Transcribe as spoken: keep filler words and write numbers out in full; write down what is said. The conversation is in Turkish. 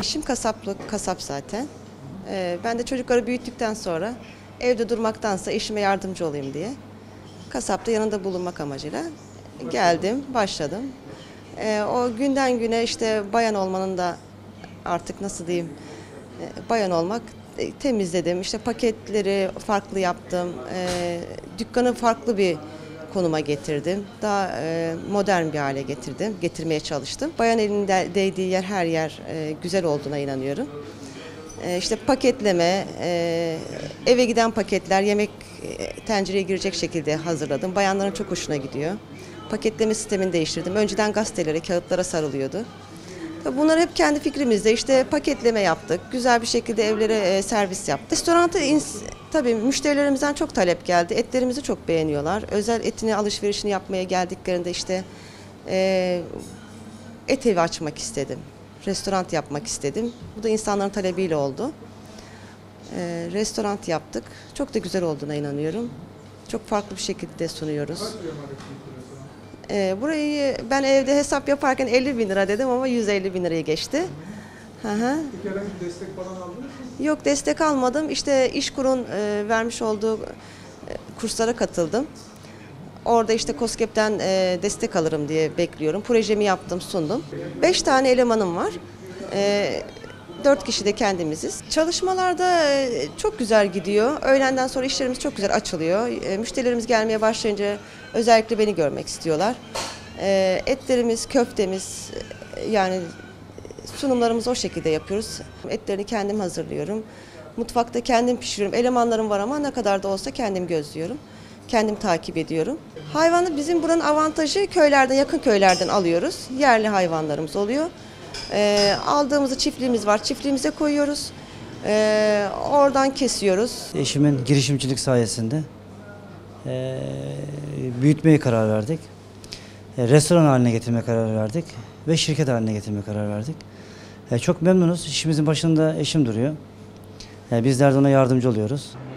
Eşim kasaplık, kasap zaten. Ee, ben de çocukları büyüttükten sonra evde durmaktansa eşime yardımcı olayım diye kasapta yanında bulunmak amacıyla geldim, başladım. Ee, o günden güne işte bayan olmanın da artık nasıl diyeyim, e, bayan olmak, e, temizledim, işte paketleri farklı yaptım, e, dükkanı farklı bir konuma getirdim. Daha e, modern bir hale getirdim, getirmeye çalıştım. Bayan elinde değdiği yer her yer e, güzel olduğuna inanıyorum. E, işte paketleme, e, eve giden paketler, yemek e, tencereye girecek şekilde hazırladım. Bayanların çok hoşuna gidiyor. Paketleme sistemini değiştirdim. Önceden gazetelere, kağıtlara sarılıyordu. Bunları hep kendi fikrimizde işte paketleme yaptık. Güzel bir şekilde evlere e, servis yaptık. Restoranta tabii müşterilerimizden çok talep geldi. Etlerimizi çok beğeniyorlar. Özel etini alışverişini yapmaya geldiklerinde işte e, et evi açmak istedim. Restoran yapmak istedim. Bu da insanların talebiyle oldu. E, restoran yaptık. Çok da güzel olduğuna inanıyorum. Çok farklı bir şekilde sunuyoruz. Ee, burayı ben evde hesap yaparken elli bin lira dedim ama yüz elli bin liraya geçti. Hı hı. Peki herhangi bir destek falan aldınız mı? Yok, destek almadım. İşte İşkur'un e, vermiş olduğu e, kurslara katıldım. Orada işte KOSGEB'den e, destek alırım diye bekliyorum. Projemi yaptım, sundum. Beş tane elemanım var. E, Dört kişi de kendimiziz. Çalışmalarda e, çok güzel gidiyor. Öğlenden sonra işlerimiz çok güzel açılıyor. E, müşterilerimiz gelmeye başlayınca özellikle beni görmek istiyorlar. E, etlerimiz, köftemiz, e, yani sunumlarımızı o şekilde yapıyoruz. Etlerini kendim hazırlıyorum. Mutfakta kendim pişiriyorum. Elemanlarım var ama ne kadar da olsa kendim gözlüyorum. Kendim takip ediyorum. Hayvanı bizim buranın avantajı, köylerden, yakın köylerden alıyoruz. Yerli hayvanlarımız oluyor. E, aldığımızı çiftliğimiz var. Çiftliğimize koyuyoruz. E, oradan kesiyoruz. Eşimin girişimcilik sayesinde e, büyütmeye karar verdik. E, restoran haline getirmeye karar verdik ve şirket haline getirmeye karar verdik. E, çok memnunuz. İşimizin başında eşim duruyor. E, bizler de ona yardımcı oluyoruz.